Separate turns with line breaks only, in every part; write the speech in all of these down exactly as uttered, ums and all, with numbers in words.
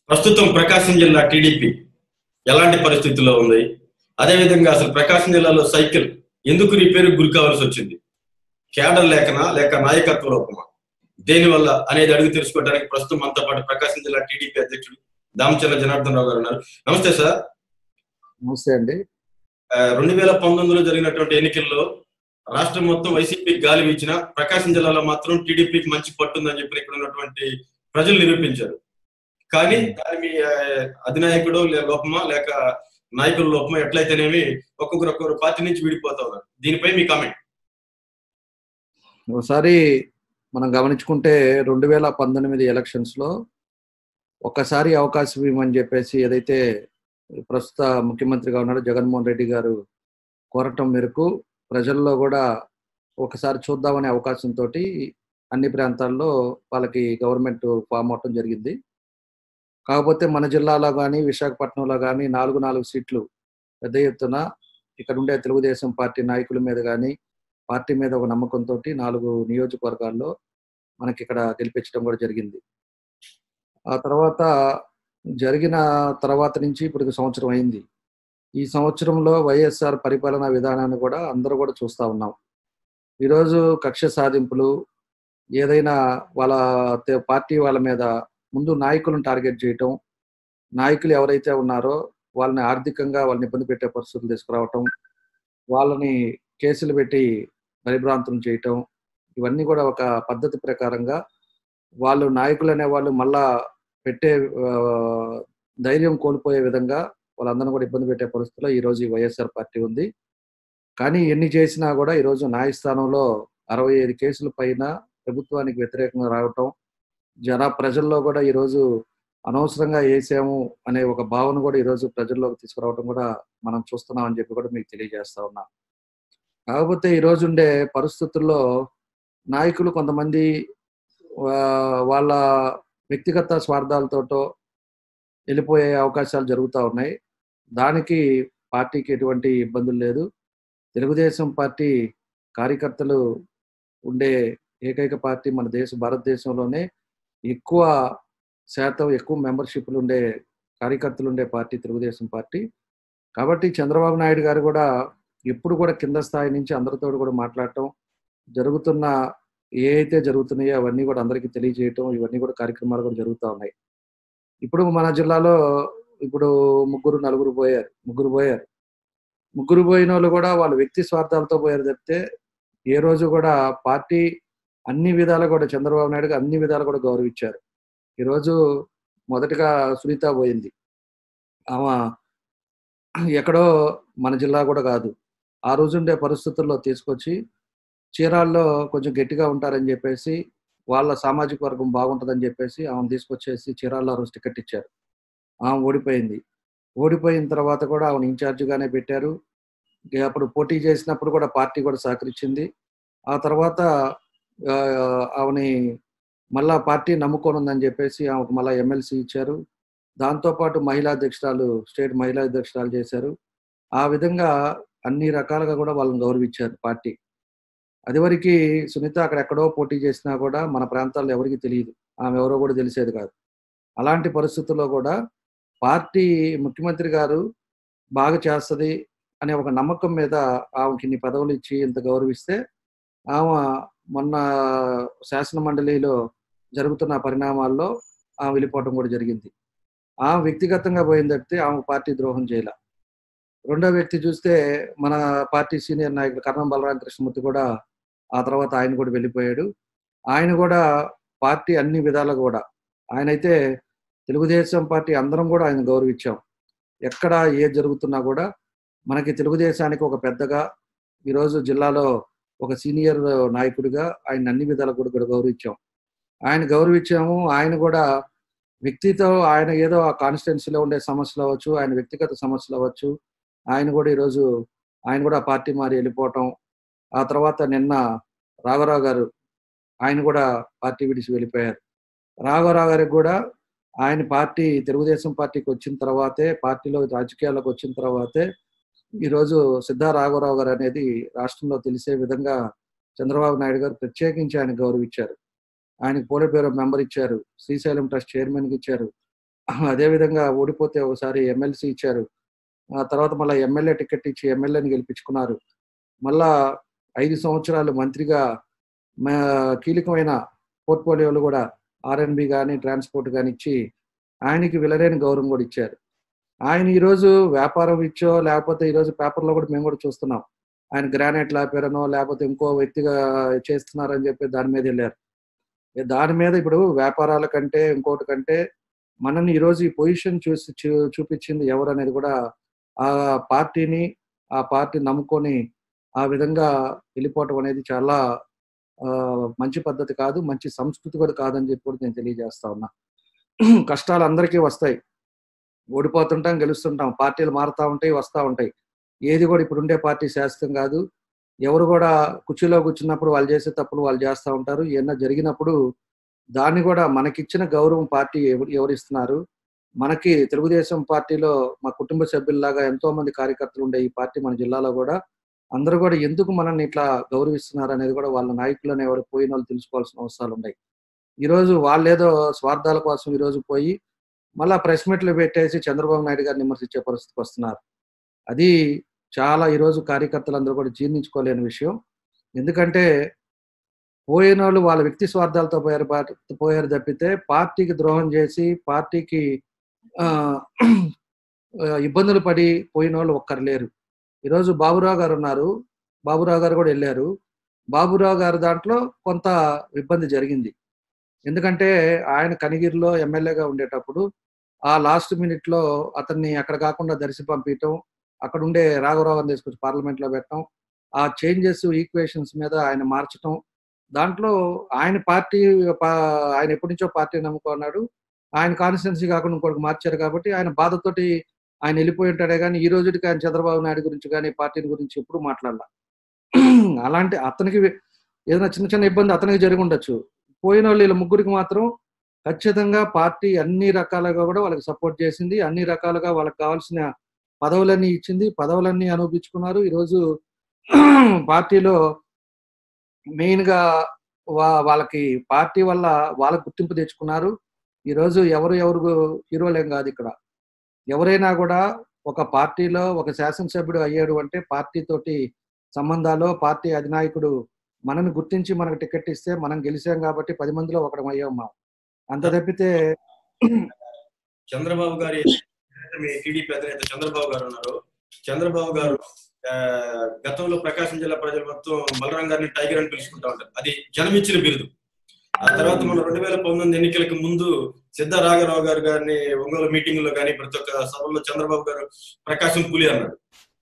ప్రస్తుతం ప్రకాశం జిల్లా టీడీపీ ఎలాంటి పరిస్థితుల్లో ఉంది? అదేవిధంగా అసలు ప్రకాశం జిల్లాలో సైకిల్ ఎందుకు రిపేరు గురి కావాల్సి వచ్చింది? కేడర్ లేకనా లేక నాయకత్వ లోపమా? దేనివల్ల అనేది అడిగి తెలుసుకోవడానికి ప్రస్తుతం మనతో పాటు ప్రకాశం జిల్లా టీడీపీ అధ్యక్షుడు దామచర్ల జనార్దన్ రావు గారు ఉన్నారు. నమస్తే సార్.
నమస్తే అండి.
రెండు వేల పంతొమ్మిదిలో జరిగినటువంటి ఎన్నికల్లో రాష్ట్రం మొత్తం వైసీపీకి గాలి వీచిన ప్రకాశం జిల్లాలో మాత్రం టీడీపీకి మంచి పట్టుందని చెప్పి ఇక్కడ ఉన్నటువంటి ప్రజలు నిరూపించారు. కానీ దాని మీ అధినాయకుడు లోపమా లేక నాయకుల లోపమా ఎట్లయితేనేమి ఒక్కొక్కరు ఒక్కొక్కరు పార్టీ నుంచి విడిపోతా ఉన్నారు. దీనిపై మీ కామెంట్.
ఒకసారి మనం గమనించుకుంటే రెండు వేల పంతొమ్మిది ఎలక్షన్స్ లో ఒక్కసారి అవకాశం ఇవ్వమని చెప్పేసి ఏదైతే ప్రస్తుత ముఖ్యమంత్రిగా ఉన్నాడో జగన్మోహన్ రెడ్డి గారు కోరటం మేరకు ప్రజల్లో కూడా ఒకసారి చూద్దామనే అవకాశంతో అన్ని ప్రాంతాల్లో వాళ్ళకి గవర్నమెంట్ ఫామ్ అవటం జరిగింది. కాకపోతే మన జిల్లాలో కానీ విశాఖపట్నంలో కానీ నాలుగు నాలుగు సీట్లు పెద్ద ఎత్తున ఇక్కడ ఉండే తెలుగుదేశం పార్టీ నాయకుల మీద కానీ పార్టీ మీద ఒక నమ్మకంతో నాలుగు నియోజకవర్గాల్లో మనకి ఇక్కడ గెలిపించడం కూడా జరిగింది. ఆ తర్వాత జరిగిన తర్వాత నుంచి ఇప్పుడు సంవత్సరం అయింది. ఈ సంవత్సరంలో వైఎస్ఆర్ పరిపాలనా విధానాన్ని కూడా అందరూ కూడా చూస్తూ ఉన్నాం. ఈరోజు కక్ష సాధింపులు ఏదైనా వాళ్ళ పార్టీ వాళ్ళ మీద ముందు నాయకులను టార్గెట్ చేయటం, నాయకులు ఎవరైతే ఉన్నారో వాళ్ళని ఆర్థికంగా వాళ్ళని ఇబ్బంది పెట్టే పరిస్థితులు తీసుకురావటం, వాళ్ళని కేసులు పెట్టి పరిభ్రాంతం చేయటం, ఇవన్నీ కూడా ఒక పద్ధతి ప్రకారంగా వాళ్ళు నాయకులు అనే వాళ్ళు మళ్ళా పెట్టే ధైర్యం కోల్పోయే విధంగా వాళ్ళందరూ కూడా ఇబ్బంది పెట్టే పరిస్థితుల్లో ఈరోజు ఈ వైఎస్ఆర్ పార్టీ ఉంది. కానీ ఎన్ని చేసినా కూడా ఈరోజు న్యాయస్థానంలో అరవై ఐదు కేసుల పైన ప్రభుత్వానికి వ్యతిరేకంగా రావటం, జన ప్రజల్లో కూడా ఈరోజు అనవసరంగా వేసాము అనే ఒక భావన కూడా ఈరోజు ప్రజల్లోకి తీసుకురావడం కూడా మనం చూస్తున్నాం అని చెప్పి కూడా మీకు తెలియజేస్తా ఉన్నా. కాకపోతే ఈరోజు ఉండే పరిస్థితుల్లో నాయకులు కొంతమంది వాళ్ళ వ్యక్తిగత స్వార్థాలతోటో వెళ్ళిపోయే అవకాశాలు జరుగుతూ ఉన్నాయి. దానికి పార్టీకి ఎటువంటి ఇబ్బందులు లేదు. తెలుగుదేశం పార్టీ కార్యకర్తలు ఉండే ఏకైక పార్టీ మన దేశ భారతదేశంలోనే ఎక్కువ శాతం ఎక్కువ మెంబర్షిప్లు ఉండే కార్యకర్తలు ఉండే పార్టీ తెలుగుదేశం పార్టీ. కాబట్టి చంద్రబాబు నాయుడు గారు కూడా ఎప్పుడు కూడా కింద స్థాయి నుంచి అందరితో కూడా మాట్లాడటం, జరుగుతున్న ఏ అయితే జరుగుతున్నాయో అవన్నీ కూడా అందరికీ తెలియజేయటం, ఇవన్నీ కూడా కార్యక్రమాలు కూడా జరుగుతూ ఉన్నాయి. ఇప్పుడు మన జిల్లాలో ఇప్పుడు ముగ్గురు నలుగురు పోయారు ముగ్గురు పోయారు ముగ్గురు పోయిన వాళ్ళు కూడా వాళ్ళ వ్యక్తి స్వార్థాలతో పోయారు తప్పితే ఏ రోజు కూడా పార్టీ అన్ని విధాలు కూడా చంద్రబాబు నాయుడు అన్ని విధాలు కూడా గౌరవించారు. ఈరోజు మొదటగా సునీత పోయింది. ఆమె ఎక్కడో మన జిల్లా కూడా కాదు. ఆ రోజు ఉండే పరిస్థితుల్లో తీసుకొచ్చి చీరాల్లో కొంచెం గట్టిగా ఉంటారని చెప్పేసి వాళ్ళ సామాజిక వర్గం బాగుంటుందని చెప్పేసి ఆమెను తీసుకొచ్చేసి చీరాల్లో రోజు టికెట్ ఇచ్చారు. ఆమె ఓడిపోయింది. ఓడిపోయిన తర్వాత కూడా ఆమెను ఇన్ఛార్జిగానే పెట్టారు. అప్పుడు పోటీ చేసినప్పుడు కూడా పార్టీ కూడా సహకరించింది. ఆ తర్వాత ఆమెని మళ్ళా పార్టీ నమ్ముకొని ఉందని చెప్పేసి ఆమెకు మళ్ళీ ఎమ్మెల్సీ ఇచ్చారు. దాంతోపాటు మహిళా అధ్యక్షురాలు స్టేట్ మహిళా అధ్యక్షురాలు చేశారు. ఆ విధంగా అన్ని రకాలుగా కూడా వాళ్ళని గౌరవించారు పార్టీ. అదివరకు సునీత అక్కడ ఎక్కడో పోటీ చేసినా కూడా మన ప్రాంతాల్లో ఎవరికి తెలియదు, ఆమె ఎవరో కూడా తెలిసేది కాదు. అలాంటి పరిస్థితుల్లో కూడా పార్టీ ముఖ్యమంత్రి గారు బాగా చేస్తుంది అనే ఒక నమ్మకం మీద ఆమెకి ఇన్ని పదవులు ఇచ్చి ఇంత గౌరవిస్తే ఆమె మొన్న శాసన మండలిలో జరుగుతున్న పరిణామాల్లో ఆమె వెళ్ళిపోవడం కూడా జరిగింది. ఆమె వ్యక్తిగతంగా పోయింది తప్పితే ఆమె పార్టీ ద్రోహం చేయాల. రెండో వ్యక్తి చూస్తే మన పార్టీ సీనియర్ నాయకుడు కర్ణం బలరామ కృష్ణమూర్తి కూడా ఆ తర్వాత ఆయన కూడా వెళ్ళిపోయాడు. ఆయన కూడా పార్టీ అన్ని విధాలుగా కూడా ఆయనైతే తెలుగుదేశం పార్టీ అందరం కూడా ఆయన గౌరవించాం. ఎక్కడ ఏది జరుగుతున్నా కూడా మనకి తెలుగుదేశానికి ఒక పెద్దగా ఈరోజు జిల్లాలో ఒక సీనియర్ నాయకుడిగా ఆయన అన్ని విధాలు కూడా గౌరవించాం. ఆయన గౌరవించాము. ఆయన కూడా వ్యక్తితో ఆయన ఏదో ఆ కాన్స్టిట్యున్సీలో ఉండే సమస్యలు అవ్వచ్చు, ఆయన వ్యక్తిగత సమస్యలు అవ్వచ్చు, ఆయన కూడా ఈరోజు ఆయన కూడా పార్టీ మారి వెళ్ళిపోవటం. ఆ తర్వాత నిన్న రాఘవరావు గారు ఆయన కూడా పార్టీ విడిచి వెళ్ళిపోయారు. రాఘవరావు గారికి కూడా ఆయన పార్టీ తెలుగుదేశం పార్టీకి వచ్చిన తర్వాతే పార్టీలో రాజకీయాల్లోకి వచ్చిన తర్వాతే ఈరోజు సిద్ధా రాఘవరావు గారు అనేది రాష్ట్రంలో తెలిసే విధంగా చంద్రబాబు నాయుడు గారు ప్రత్యేకించి ఆయన గౌరవించారు. ఆయనకు పోలిట్ బ్యూరో మెంబర్ ఇచ్చారు, శ్రీశైలం ట్రస్ట్ చైర్మన్కి ఇచ్చారు. అదేవిధంగా ఓడిపోతే ఒకసారి ఎమ్మెల్సీ ఇచ్చారు. ఆ తర్వాత మళ్ళా ఎమ్మెల్యే టికెట్ ఇచ్చి ఎమ్మెల్యేని గెలిపించుకున్నారు. మళ్ళా ఐదు సంవత్సరాలు మంత్రిగా మా కీలకమైన పోర్ట్‌ఫోలియోలు గూడా ఆర్‌ఎండ్‌బీ గాని, ట్రాన్స్‌పోర్ట్ గాని ఇచ్చి ఆయనకి విలలేని గౌరవం గూడా ఇచ్చారు. ఆయన ఈరోజు వ్యాపారం ఇచ్చో, లేకపోతే ఈరోజు పేపర్‌లో గూడా మేము గూడా చూస్తున్నాం. ఆయన గ్రానైట్లు ఆపారనో, లేపోతే ఇంకో వ్యక్తిగా చేస్తున్నారని జెప్పి దాని మీదెళ్లారు. దాని మీద ఇప్పుడు వ్యాపారాల కంటే, ఇంకోటి కంటే మనల్ని ఈరోజు ఈ పొజిషన్ చూసి చూ చూపిచ్చింది ఎవరనేది గూడా ఆ పార్టీని, ఆ పార్టీని నమ్ముకొని ఆ విధంగా ఎళ్ళిపోవటం అనేది చాలా ఆహ్, మంచి పద్ధతి కాదు. మంచి సంస్కృతి కూడా కాదని జెప్పి కూడా నేను తెలియజేస్తా ఉన్నా. కష్టాలు అందరికీ వస్తాయి. ఓడిపోతుంటాం, గెలుస్తుంటాం. పార్టీలు మారుతా ఉంటాయి, వస్తా ఉంటాయి. ఏది గూడా ఇప్పుడుండే పార్టీ శాశ్వతం గాదు. ఎవరు గూడా కుర్చీలో కూర్చున్నప్పుడు వాళ్ళు చేసే తప్పులు వాళ్ళు జేస్తా ఉంటారు. ఏమన్నా జరిగినప్పుడు దాన్ని గూడా మనకిచ్చిన గౌరవం పార్టీ ఎవరు ఎవరిస్తున్నారు? మనకి తెలుగుదేశం పార్టీలో మా కుటుంబ సభ్యుల్లాగా ఎంతోమంది కార్యకర్తలుండే ఈ పార్టీ మన జిల్లాలో గూడా అందరూ గూడా ఎందుకు మనల్ని ఇట్లా గౌరవిస్తున్నారనేది గూడా వాళ్ళ నాయకులని ఎవరు పోయినోళ్ళు తెలుసుకోవాల్సిన అవసరాలున్నాయి. ఈరోజు వాళ్ళేదో స్వార్థాల కోసం ఈరోజు పోయి మళ్ళా ప్రెస్ మీట్లు పెట్టేసి చంద్రబాబు నాయుడు గారిని విమర్శించే పరిస్థితికొస్తున్నారు. అది చాలా ఈరోజు కార్యకర్తలందరూ కూడా జీర్ణించుకోలేని విషయం. ఎందుకంటే పోయినోళ్ళు వాళ్ళ వ్యక్తి స్వార్థాలతో పోయారు బాట్ పోయారు తప్పితే పార్టీకి ద్రోహం చేసి, పార్టీకి ఆహ్, ఆహ్, ఇబ్బందులు పడి పోయినోళ్ళు ఒక్కరు లేరు. ఈరోజు బాబురావు గారున్నారు. బాబురావు గారు కూడా ఎళ్లారు. బాబురావు గారి దాంట్లో కొంత ఇబ్బంది జరిగింది. ఎందుకంటే ఆయన కనిగిరిలో ఎమ్మెల్యేగా ఉండేటప్పుడు ఆ లాస్ట్ మినిట్‌లో అతన్ని అక్కడ కాకుండా దర్శి పంపియటం, అక్కడుండే రాఘవరావుని తీసుకొచ్చి పార్లమెంట్‌లో పెట్టడం, ఆ చేంజెస్, ఈక్వేషన్స్ మీద ఆయన మార్చటం. దాంట్లో ఆయన పార్టీ పా ఆయన ఎప్పటినుంచో పార్టీని నమ్ముకున్నాడు. ఆయన కాన్స్టిట్యుయెన్సీ కాకుండా ఇంకోటికి మార్చారు కాబట్టి ఆయన బాధతోటి ఆయన ఎళ్ళిపోయి ఉంటాడే గానీ, ఈ రోజుటికి ఆయన చంద్రబాబు నాయుడు గురించి గానీ, పార్టీని గురించి ఎప్పుడు మాట్లాడల. అలాంటి అతనికి ఏదైనా చిన్న చిన్న ఇబ్బంది అతనికి జరిగుండొచ్చు. పోయినోళ్ళు ఈళ్ళ ముగ్గురికి మాత్రం ఖచ్చితంగా పార్టీ అన్ని రకాలుగా గూడా వాళ్ళకి సపోర్ట్ చేసింది. అన్ని రకాలుగా వాళ్ళకి కావాల్సిన పదవులన్నీ ఇచ్చింది. పదవులన్నీ అనుభవించుకున్నారు. ఈరోజు పార్టీలో మెయిన్‌గా వా వాళ్ళకి పార్టీ వల్ల వాళ్ళకి గుర్తింపు తెచ్చుకున్నారు. ఈరోజు ఎవరు ఎవరు హీరోలేం గాదిక్కడ. ఎవరైనా గూడా ఒక పార్టీలో ఒక శాసనసభ్యుడు అయ్యాడు అంటే పార్టీతోటి సంబంధాలు, పార్టీ అధినాయకుడు మనల్ని గుర్తించి మనకు టికెట్ ఇస్తే మనం గెలిసాం గాబట్టి పది మందిలో ఒకడం అయ్యాం మనం. అంత తప్పితే
చంద్రబాబు గారి ఏదైతే మీ టీడీపీ అధినేత చంద్రబాబు గారు ఉన్నారో, చంద్రబాబు గారు ఆహ్, గతంలో ప్రకాశం జిల్లా ప్రజలు మొత్తం బలరాం గారిని టైగర్ అని పిలుచుకుంటా ఉంటారు. అది జనమిచ్చిన బిరుదు. ఆ తర్వాత మన రెండు వేల పంతొమ్మిది ఎన్నికలకు ముందు సిద్ధ రాఘవరావు గారు గారిని ఒంగోలు మీటింగ్‌లో గాని ప్రతి ఒక్క సభలో చంద్రబాబు గారు ప్రకాశం పులి అన్నాడు.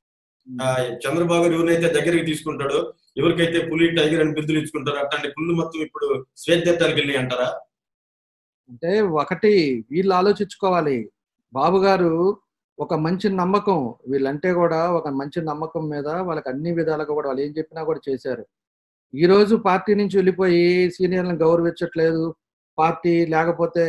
ఆహ్, చంద్రబాబు గారు ఎవరినైతే దగ్గరికి తీసుకుంటాడో, ఎవరికైతే పులి, టైగర్ అని బిరుదులు ఇచ్చుకుంటారో అట్లాంటి పులులు మొత్తం ఇప్పుడు స్వేచ్ఛార్థాలకు వెళ్ళినాయి అంటారా?
అంటే ఒకటి వీళ్ళు ఆలోచించుకోవాలి. బాబు గారు ఒక మంచి నమ్మకం వీళ్ళంటే గూడా ఒక మంచి నమ్మకం మీద వాళ్ళకి అన్ని విధాలుగా గూడా వాళ్ళు ఏం చెప్పినా గూడా చేశారు. ఈరోజు పార్టీ నుంచి వెళ్ళిపోయి సీనియర్‌లని గౌరవించట్లేదు. పార్టీ లేకపోతే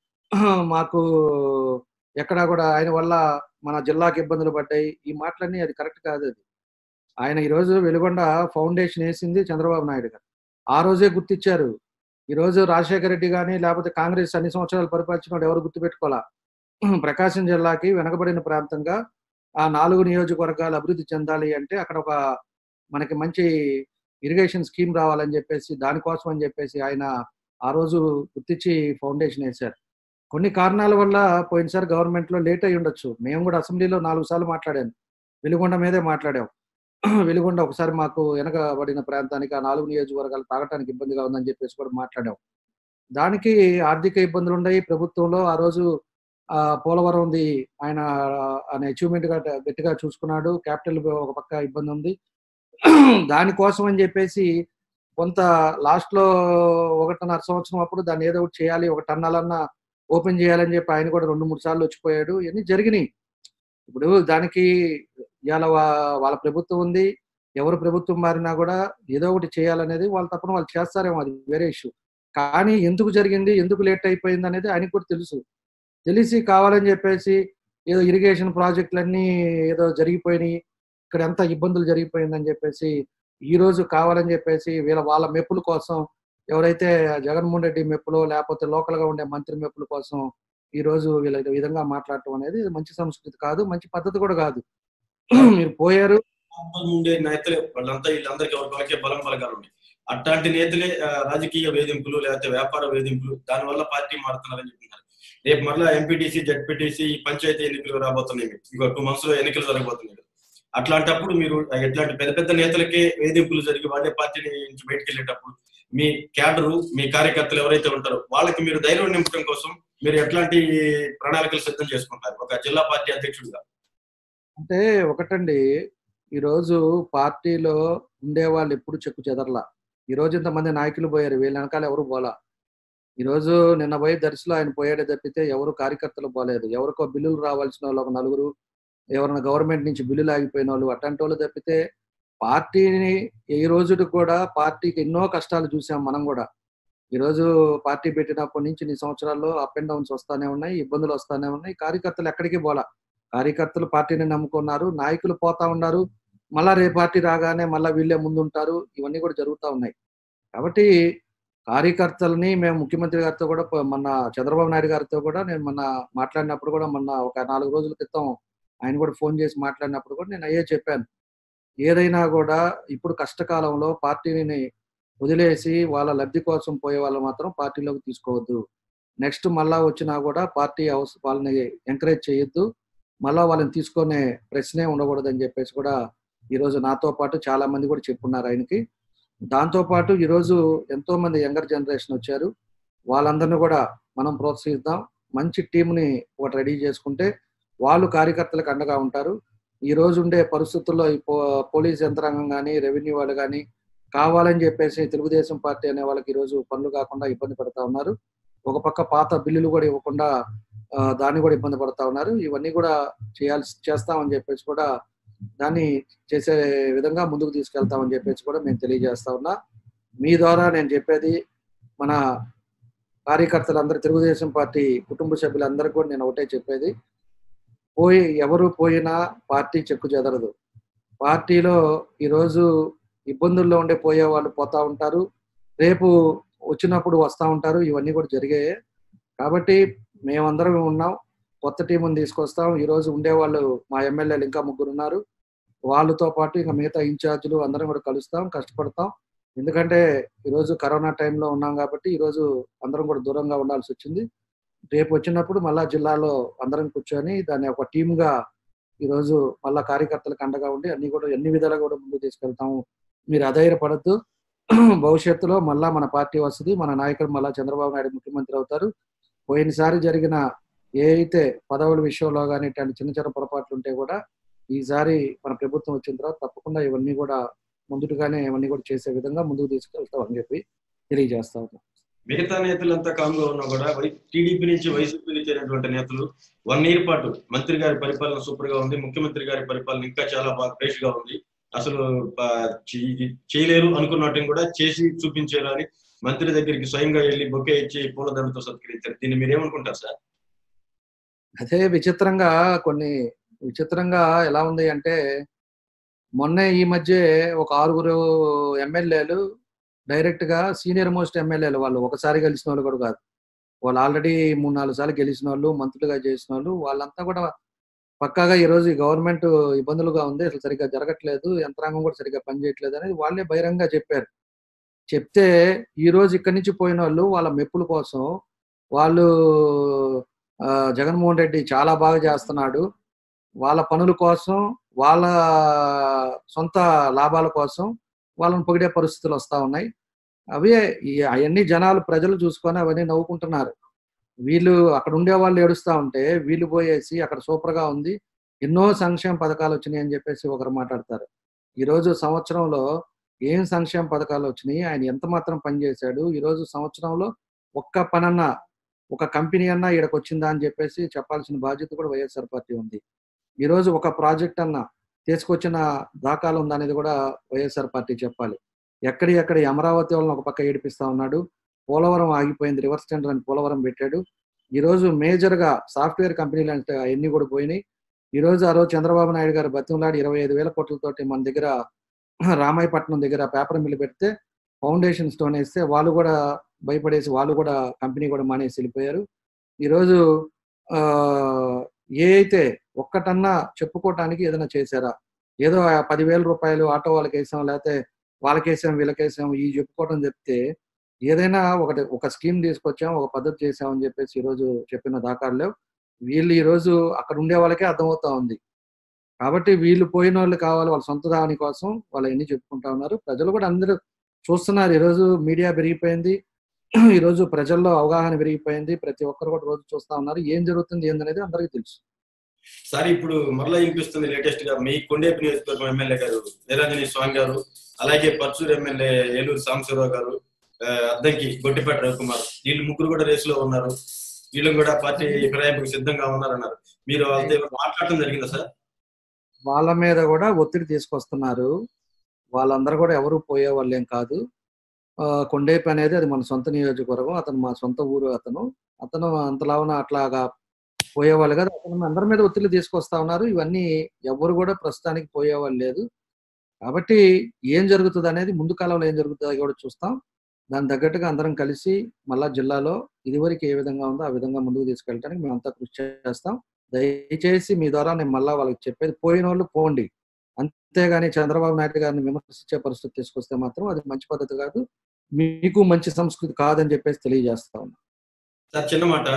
మాకు ఎక్కడా గూడా ఆయన వల్ల మన జిల్లాకి ఇబ్బందులు పడ్డాయి. ఈ మాటలన్నీ అది కరెక్ట్ కాదది. ఆయన ఈరోజు వెలుగొండ ఫౌండేషన్ ఏసింది చంద్రబాబు నాయుడు గారు. ఆ రోజే గుర్తిచ్చారు. ఈరోజు రాజశేఖర రెడ్డి గాని, లేపోతే కాంగ్రెస్ అన్ని సంవత్సరాలు పరిపాలించినోడు ఎవరు గుర్తుపెట్టుకోలా. ప్రకాశం జిల్లాకి వెనకబడిన ప్రాంతంగా ఆ నాలుగు నియోజకవర్గాలు అభివృద్ధి చెందాలి అంటే అక్కడ ఒక మనకి మంచి ఇరిగేషన్ స్కీమ్ రావాలని జెప్పేసి, దానికోసం అని జెప్పేసి ఆయన ఆ రోజు గుర్తిచ్చి ఫౌండేషన్ ఏశారు. కొన్ని కారణాల వల్ల పోయినసారి గవర్నమెంట్‌లో లేట్ అయ్యుండొచ్చు. మేము గూడా అసెంబ్లీలో నాలుగు సార్లు మాట్లాడాను. వెలుగొండ మీదే మాట్లాడాం. వెలుగొండ ఒకసారి మాకు వెనకబడిన ప్రాంతానికి ఆ నాలుగు నియోజకవర్గాలు తాగటానికి ఇబ్బందిగా ఉందని జెప్పేసి కూడా మాట్లాడాం. దానికి ఆర్థిక ఇబ్బందులున్నాయి. ప్రభుత్వంలో ఆ రోజు ఆహ్, పోలవరంది ఆయన ఆయన అచీవ్‌మెంట్‌గా గ గట్టిగా చూసుకున్నాడు. క్యాపిటల్ ఒక పక్క ఇబ్బందుంది. దానికోసం అని జెప్పేసి కొంత లాస్ట్‌లో ఒకటిన్నర సంవత్సరం అప్పుడు దాన్ని ఏదో ఒకటి చేయాలి. ఒక టన్నలన్నా ఓపెన్ జేయాలని జెప్పి ఆయన గూడా రెండు, మూడు సార్లు వచ్చిపోయాడు. ఇయన్నీ జరిగినియి. ఇప్పుడు దానికి ఇయాల వా వాళ్ళ ప్రభుత్వం ఉంది. ఎవరు ప్రభుత్వం మారినా గూడా ఏదో ఒకటి చేయాలనేది వాళ్ళ తపన వాళ్ళు చేస్తారేమో అది వేరే ఇష్యూ. కానీ ఎందుకు జరిగింది? ఎందుకు లేట్ అయిపోయిందనేది ఆయనకి కూడా తెలుసు. తెలిసి కావాలని జెప్పేసి ఏదో ఇరిగేషన్ ప్రాజెక్టులన్నీ ఏదో జరిగిపోయినియి. ఇక్కడ ఎంత ఇబ్బందులు జరిగిపోయిందని జెప్పేసి, ఈరోజు కావాలని జెప్పేసి వీళ్ళ వాళ్ళ మెప్పుల కోసం ఎవరైతే జగన్మోహన్ రెడ్డి మెప్పులో లేపోతే లోకల్‌గా ఉండే మంత్రి మెప్పుల కోసం ఈ రోజు వీళ్ళ ఈ విధంగా మాట్లాడటం అనేది మంచి సంస్కృతి కాదు, మంచి పద్ధతి కూడా కాదు. మీరు పోయారు.
ఉండే నేతలే వాళ్ళంతా వీళ్ళందరికీ ఎవరికొరకే బలం బలగాలు ఉన్నాయి. అట్లాంటి నేతలే ఆ, రాజకీయ వేధింపులు లేకపోతే వ్యాపార వేధింపులు దానివల్ల పార్టీ మారుతున్నారని చెప్తున్నారు. రేపు మళ్ళీ ఎంపీటీసీ జడ్పీటీసీ పంచాయతీ ఎన్నికలు రాబోతున్నాయి. ఇంకో టూ మంత్స్ లో ఎన్నికలు జరగబోతున్నాయి. అట్లాంటప్పుడు మీరు ఇట్లాంటి పెద్ద పెద్ద నేతలకే వేధింపులు జరిగి వాళ్ళే పార్టీని నుంచి బయటకు వెళ్ళేటప్పుడు మీ క్యాడరు మీ కార్యకర్తలు ఎవరైతే ఉంటారో వాళ్ళకి మీరు ధైర్యం నింపడం కోసం మీరు ఎట్లాంటి ప్రణాళికలు సిద్ధం చేసుకుంటారు ఒక జిల్లా పార్టీ అధ్యక్షుడిగా?
అంటే ఒకటండి, ఈరోజు పార్టీలో ఉండేవాళ్ళు ఎప్పుడు చెక్కు చెదరలా. ఈరోజు ఇంతమంది నాయకులు పోయారు, వీళ్ళ వెనకాల ఎవరు పోలా. ఈరోజు నిన్న పోయి దర్శిలో ఆయన పోయాడే తప్పితే ఎవరు కార్యకర్తలు పోలేదు. ఎవరికో బిల్లులు రావాల్సిన వాళ్ళు ఒక నలుగురు, ఎవరైనా గవర్నమెంట్ నుంచి బిల్లులు ఆగిపోయిన వాళ్ళు అట్లాంటి వాళ్ళు తప్పితే పార్టీని ఈ రోజుకి కూడా పార్టీకి ఎన్నో కష్టాలు చూసాం మనం కూడా. ఈరోజు పార్టీ పెట్టినప్పటి నుంచి ఇన్ని సంవత్సరాల్లో అప్ అండ్ డౌన్స్ వస్తానే ఉన్నాయి, ఇబ్బందులు వస్తానే ఉన్నాయి. కార్యకర్తలు ఎక్కడికి పోలా. కార్యకర్తలు పార్టీని నమ్ముకున్నారు, నాయకులు పోతా ఉన్నారు. మళ్ళా రేపు పార్టీ రాగానే మళ్ళా వీళ్ళే ముందుంటారు. ఇవన్నీ కూడా జరుగుతూ ఉన్నాయి. కాబట్టి కార్యకర్తలని మేము ముఖ్యమంత్రి గారితో కూడా ప- మొన్న చంద్రబాబు నాయుడు గారితో కూడా నేను మొన్న మాట్లాడినప్పుడు కూడా మొన్న ఒక నాలుగు రోజుల క్రితం ఆయన కూడా ఫోన్ చేసి మాట్లాడినప్పుడు కూడా నేను అయ్యే చెప్పాను. ఏదైనా కూడా ఇప్పుడు కష్టకాలంలో పార్టీని వదిలేసి వాళ్ళ లబ్ధి కోసం పోయే వాళ్ళు మాత్రం పార్టీలోకి తీసుకోవద్దు. నెక్స్ట్ మళ్ళా వచ్చినా కూడా పార్టీ హౌస్ వాళ్ళని ఎంకరేజ్ చేయొద్దు. మళ్ళా వాళ్ళని తీసుకునే ప్రశ్నే ఉండకూడదని చెప్పేసి కూడా ఈరోజు నాతో పాటు చాలా మంది కూడా చెప్పున్నారు ఆయనకి. దాంతో పాటు ఈరోజు ఎంతో మంది యంగర్ జనరేషన్ వచ్చారు. వాళ్ళందరినీ కూడా మనం ప్రోత్సహిద్దాం. మంచి టీంని ఒకటి రెడీ చేసుకుంటే వాళ్ళు కార్యకర్తలకు అండగా ఉంటారు. ఈ రోజు ఉండే పరిస్థితుల్లో ఈ పో- పోలీస్ యంత్రాంగం కానీ రెవెన్యూ వాళ్ళు కానీ కావాలని చెప్పేసి తెలుగుదేశం పార్టీ అనే వాళ్ళకి ఈరోజు పనులు కాకుండా ఇబ్బంది పడతా ఉన్నారు. ఒక పక్క పాత బిల్లులు కూడా ఇవ్వకుండా ఆ, దాన్ని కూడా ఇబ్బంది పడతా ఉన్నారు. ఇవన్నీ కూడా చేయాల్సి చేస్తామని చెప్పేసి కూడా దాన్ని చేసే విధంగా ముందుకు తీసుకెళ్తామని చెప్పేసి కూడా మేము తెలియజేస్తా ఉన్నా. మీ ద్వారా నేను చెప్పేది మన కార్యకర్తలందరూ, తెలుగుదేశం పార్టీ కుటుంబ సభ్యులందరికీ కూడా నేను ఒకటే చెప్పేది, పోయి ఎవరు పోయినా పార్టీ చెక్కు చెదరదు. పార్టీలో ఈరోజు ఇబ్బందుల్లో ఉండే పోయే వాళ్ళు పోతా ఉంటారు, రేపు వచ్చినప్పుడు వస్తూ ఉంటారు. ఇవన్నీ కూడా జరిగాయి. కాబట్టి మేమందరం ఉన్నాం, కొత్త టీముని తీసుకొస్తాం. ఈరోజు ఉండేవాళ్ళు మా ఎమ్మెల్యేలు ఇంకా ముగ్గురు ఉన్నారు. వాళ్ళతో పాటు ఇంకా మిగతా ఇన్ఛార్జీలు అందరం కూడా కలుస్తాం, కష్టపడతాం. ఎందుకంటే ఈరోజు కరోనా టైంలో ఉన్నాం కాబట్టి ఈరోజు అందరం కూడా దూరంగా ఉండాల్సి వచ్చింది. రేపు వచ్చినప్పుడు మళ్ళా జిల్లాలో అందరం కూర్చొని దాన్ని ఒక టీమ్గా ఈరోజు మళ్ళా కార్యకర్తలకు అండగా ఉండి అన్ని కూడా అన్ని విధాలుగా కూడా ముందుకు తీసుకెళ్తాము. మీరు అధైర్యపడద్దు. భవిష్యత్తులో మళ్ళా మన పార్టీ వస్తుంది, మన నాయకుడు మళ్ళా చంద్రబాబు నాయుడు ముఖ్యమంత్రి అవుతారు. పోయినసారి జరిగిన ఏ అయితే పదవుల విషయంలో కానీ ఇట్లాంటి చిన్న చిన్న పొరపాట్లు ఉంటే కూడా ఈసారి మన ప్రభుత్వం వచ్చిన తర్వాత తప్పకుండా ఇవన్నీ కూడా ముందుగానే ఇవన్నీ కూడా చేసే విధంగా ముందుకు తీసుకెళ్తాం అని చెప్పి తెలియజేస్తా ఉన్నాం.
మిగతా నేతలంతా కామ్ గా ఉన్నా కూడా టీడీపీ నుంచి వైసీపీకి చేరినటువంటి నేతలు వన్ ఇయర్ పాటు మంత్రి గారి పరిపాలన సూపర్ గా ఉంది, ముఖ్యమంత్రి గారి పరిపాలన ఇంకా చాలా బాగా బేష్ గా ఉంది, అసలు ఆ, చే- చేయలేరు అనుకున్నట్టు కూడా చేసి చూపించారు అని మంత్రి దగ్గరికి స్వయంగా వెళ్ళి బొకే ఇచ్చి పూలదండతో సత్కరించారు. దీన్ని మీరు ఏమనుకుంటారు సార్?
అదే విచిత్రంగా కొన్ని విచిత్రంగా ఎలా ఉంది అంటే మొన్నే ఈ మధ్య ఒక ఆరుగురు ఎమ్మెల్యేలు డైరెక్ట్ గా సీనియర్ మోస్ట్ ఎమ్మెల్యేలు, వాళ్ళు ఒకసారి గెలిచిన వాళ్ళు కూడా కాదు, వాళ్ళు ఆల్రెడీ మూడు నాలుగు సార్లు గెలిచిన వాళ్ళు, మంత్రులుగా చేసిన వాళ్ళు, వాళ్ళంతా కూడా పక్కాగా ఈ రోజు ఈ గవర్నమెంట్ ఇబ్బందులుగా ఉంది, అసలు సరిగ్గా జరగట్లేదు, యంత్రాంగం కూడా సరిగ్గా పనిచేయట్లేదు అనేది వాళ్ళే బహిరంగంగా చెప్పారు. చెప్తే ఈ రోజు ఇక్కడి నుంచి పోయిన వాళ్ళు వాళ్ళ మెప్పుల కోసం వాళ్ళు ఆ, జగన్మోహన్ రెడ్డి చాలా బాగా చేస్తున్నాడు, వాళ్ళ పనుల కోసం వాళ్ళ సొంత లాభాల కోసం వాళ్ళని పొగిడే పరిస్థితులు వస్తూ ఉన్నాయి. అవే అవన్నీ జనాలు ప్రజలు చూసుకొని అవన్నీ నవ్వుకుంటున్నారు. వీళ్ళు అక్కడ ఉండే వాళ్ళు ఏడుస్తూ ఉంటే వీళ్ళు పోయేసి అక్కడ సూపర్గా ఉంది, ఎన్నో సంక్షేమ పథకాలు వచ్చినాయి అని చెప్పేసి ఒకరు మాట్లాడతారు. ఈరోజు సంవత్సరంలో ఏం సంక్షేమ పథకాలు వచ్చినాయి, ఆయన ఎంత మాత్రం పనిచేశాడు, ఈరోజు సంవత్సరంలో ఒక్క పనన్నా ఒక కంపెనీ అన్నా ఈడకు వచ్చిందా అని చెప్పేసి చెప్పాల్సిన బాధ్యత కూడా వైఎస్ఆర్ పార్టీ ఉంది. ఈరోజు ఒక ప్రాజెక్ట్ అన్నా తీసుకొచ్చిన దాఖలు ఉందనేది కూడా వైఎస్ఆర్ పార్టీ చెప్పాలి. ఎక్కడి ఎక్కడ ఈ అమరావతి వాళ్ళని ఒక పక్క ఏడిపిస్తా ఉన్నాడు, పోలవరం ఆగిపోయింది, రివర్స్ టెండర్ అని పోలవరం పెట్టాడు. ఈరోజు మేజర్గా సాఫ్ట్వేర్ కంపెనీలు అంటే అవన్నీ కూడా పోయినాయి. ఈరోజు ఆ రోజు చంద్రబాబు నాయుడు గారు బతిమలాడి ఇరవై ఐదు వేల కోట్లతోటి మన దగ్గర రామాయపట్నం దగ్గర పేపర్ మిల్లు పెడితే ఫౌండేషన్ స్టోన్ వేస్తే వాళ్ళు కూడా భయపడేసి వాళ్ళు కూడా కంపెనీ కూడా మానేసి వెళ్ళిపోయారు. ఈరోజు ఏ అయితే ఒక్కటన్నా చెప్పుకోవటానికి ఏదైనా చేశారా? ఏదో ఆ పదివేల రూపాయలు ఆటో వాళ్ళకేసాం, లేకపోతే వాళ్ళకేసాం, వీళ్ళకేసాం ఈ చెప్పుకోవటం చెప్తే, ఏదైనా ఒకటి ఒక స్కీమ్ తీసుకొచ్చాం, ఒక పద్ధతి చేసామని చెప్పేసి ఈరోజు చెప్పిన దాఖలాలు లేవు. వీళ్ళు ఈరోజు అక్కడ ఉండే వాళ్ళకే అర్థమవుతా ఉంది. కాబట్టి వీళ్ళు పోయినోళ్ళు కావాలి, వాళ్ళ సొంత దాని కోసం వాళ్ళు ఎన్ని చెప్పుకుంటా ఉన్నారు. ప్రజలు కూడా అందరూ చూస్తున్నారు. ఈరోజు మీడియా పెరిగిపోయింది. ఈరోజు ప్రజల్లో అవగాహన పెరిగిపోయింది. ప్రతి ఒక్కరు కూడా రోజు చూస్తా ఉన్నారు. ఏం జరుగుతుంది ఏందనేది అందరికీ తెలుసు.
సార్ ఇప్పుడు మరలా వినిపిస్తుంది లేటెస్ట్ గా మీ కొండేపు నియోజకవర్గం ఎమ్మెల్యే గారు వీరాంజనేయ స్వామి గారు, అలాగే పర్చూరు ఎమ్మెల్యే ఏలూరు సాంబశివరావు గారు, అద్దంకి గొట్టిపేట రవికుమార్, వీళ్ళు ముగ్గురు కూడా రేసులో ఉన్నారు. వీళ్ళు కూడా పార్టీ ఫిరాయింపుకు సిద్ధంగా ఉన్నారన్నారు. మీరు వాళ్ళతో మాట్లాడటం జరిగిందా సార్?
వాళ్ళ మీద కూడా ఒత్తిడి తీసుకొస్తున్నారు. వాళ్ళందరూ కూడా ఎవరు పోయే వాళ్ళేం కాదు. కొండేపు అనేది అది మన సొంత నియోజకవర్గం. అతను మా సొంత ఊరు. అతను అతను అంతలావున అట్లాగా పోయేవాళ్ళు కాదు. అతను అందరి మీద ఒత్తిడి తీసుకొస్తా ఉన్నారు. ఇవన్నీ ఎవరు కూడా ప్రస్తుతానికి పోయేవాళ్ళు లేదు. కాబట్టి ఏం జరుగుతుంది అనేది ముందు కాలంలో ఏం జరుగుతుందో కూడా చూస్తాం. దాని తగ్గట్టుగా అందరం కలిసి మళ్ళా జిల్లాలో ఇదివరకు ఏ విధంగా ఉందో ఆ విధంగా ముందుకు తీసుకెళ్ళడానికి మేమంతా కృషి చేస్తాం. దయచేసి మీ ద్వారా నేను మళ్ళా వాళ్ళకి చెప్పేది, పోయిన వాళ్ళు పోండి, అంతేగాని చంద్రబాబు నాయుడు గారిని విమర్శించే పరిస్థితి తీసుకొస్తే మాత్రం అది మంచి పద్ధతి కాదు, మీకు మంచి సంస్కృతి కాదని చెప్పేసి తెలియజేస్తా ఉన్నాం.
సార్ చిన్న మాట,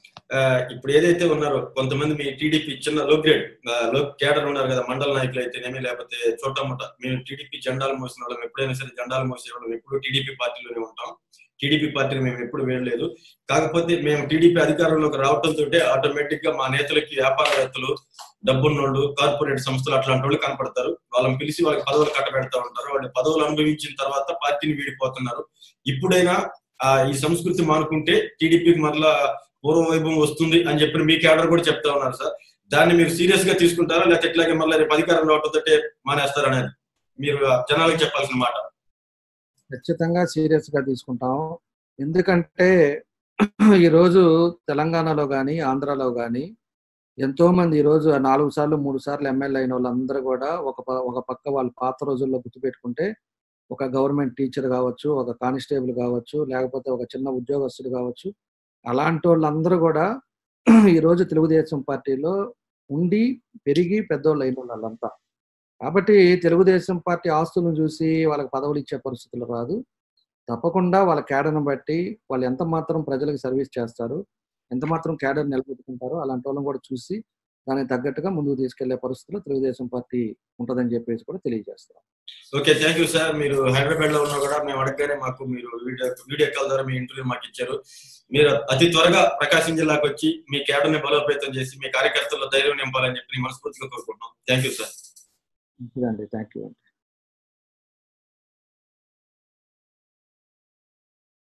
ఇప్పుడు ఏదైతే ఉన్నారో కొంతమంది మీ టీడీపీ చిన్న లో గ్రేడ్ లో కేడర్ ఉన్నారు కదా, మండల నాయకులు అయితేనేమి లేకపోతే చోటముట, మేము టీడీపీ జెండాలు మోసిన వాళ్ళం, ఎప్పుడైనా సరే జెండాలు మోసే వాళ్ళం ఎప్పుడు టీడీపీ పార్టీలోనే ఉంటాం. టీడీపీ పార్టీని మేము ఎప్పుడు వేయలేదు. కాకపోతే మేము టీడీపీ అధికారంలోకి రావడంతో ఆటోమేటిక్ గా మా నేతలకి వ్యాపారవేత్తలు, డబ్బున్నోళ్ళు, కార్పొరేట్ సంస్థలు అట్లాంటి వాళ్ళు కనపడతారు. వాళ్ళని పిలిచి వాళ్ళకి పదవులు కట్టబెడతా ఉంటారు. వాళ్ళు పదవులు అనుభవించిన తర్వాత పార్టీని వీడిపోతున్నారు. ఇప్పుడైనా ఆ ఈ సంస్కృతి మానుకుంటే టీడీపీకి మరలా పూర్వ వైభవం వస్తుంది అని చెప్పి మీ క్యాడర్ కూడా చెప్తా ఉన్నారు సార్. దాన్ని మీరు సీరియస్ గా తీసుకుంటారా, లేకపోతే ఇట్లాగే మళ్ళీ రేపు అధికారం రావడంతో మానేస్తారనేది మీరు జనాలకు చెప్పాల్సిన మాట?
ఖచ్చితంగా సీరియస్ గా తీసుకుంటాం. ఎందుకంటే ఈరోజు తెలంగాణలో కానీ ఆంధ్రాలో కానీ ఎంతో మంది ఈరోజు నాలుగు సార్లు మూడు సార్లు ఎమ్మెల్యే అయిన వాళ్ళందరూ కూడా ఒక ఒక పక్క వాళ్ళు పాత రోజుల్లో గుర్తుపెట్టుకుంటే ఒక గవర్నమెంట్ టీచర్ కావచ్చు, ఒక కానిస్టేబుల్ కావచ్చు, లేకపోతే ఒక చిన్న ఉద్యోగస్తుడు కావచ్చు, అలాంటి వాళ్ళందరూ కూడా ఈరోజు తెలుగుదేశం పార్టీలో ఉండి పెరిగి పెద్దోళ్ళు అయిన వాళ్ళంతా. కాబట్టి తెలుగుదేశం పార్టీ ఆస్తులను చూసి వాళ్ళకి పదవులు ఇచ్చే పరిస్థితులు రాదు. తప్పకుండా వాళ్ళ క్యాడర్ను బట్టి వాళ్ళు ఎంత మాత్రం ప్రజలకు సర్వీస్ చేస్తారు, ఎంత మాత్రం క్యాడర్ నిలబెట్టుకుంటారో అలాంటి వాళ్ళని కూడా చూసి దానికి తగ్గట్టుగా ముందుకు తీసుకెళ్లే పరిస్థితుల్లో తెలుగుదేశం పార్టీ ఉంటుందని చెప్పేసి కూడా తెలియజేస్తాం.
Okay, thank you sir. మీరు హైదరాబాద్ లో ఉన్నా కూడా మేము అడగగానే మాకు మీరు వీడియో వీడియో కాల్ ద్వారా మీ ఇంటర్వ్యూ మాకు ఇచ్చారు. మీరు అతి త్వరగా ప్రకాశం జిల్లాకు వచ్చి మీ క్యాడర్ ని బలోపేతం చేసి మీ కార్యకర్తల్లో ధైర్యం నింపాలని చెప్పి మనస్ఫూర్తిగా కోరుకుంటున్నాం. Thank you sir.
అండి, థ్యాంక్ యూ అండి.